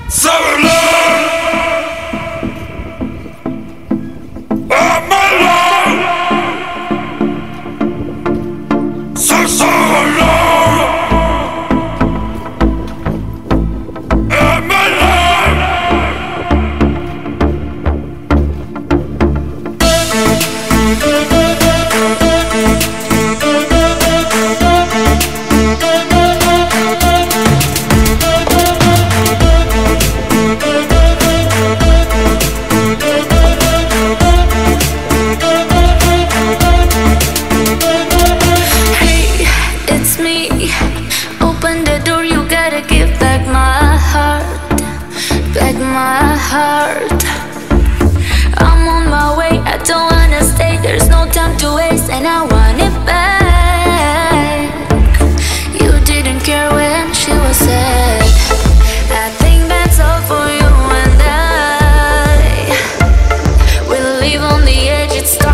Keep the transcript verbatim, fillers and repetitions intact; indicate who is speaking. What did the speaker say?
Speaker 1: So alone, I'm alone. So so alone, I'm alone.
Speaker 2: My heart, I'm on my way, I don't wanna stay, there's no time to waste, and I want it back. You didn't care when she was sad. I think that's all for you and I. We'll live on the edge, it's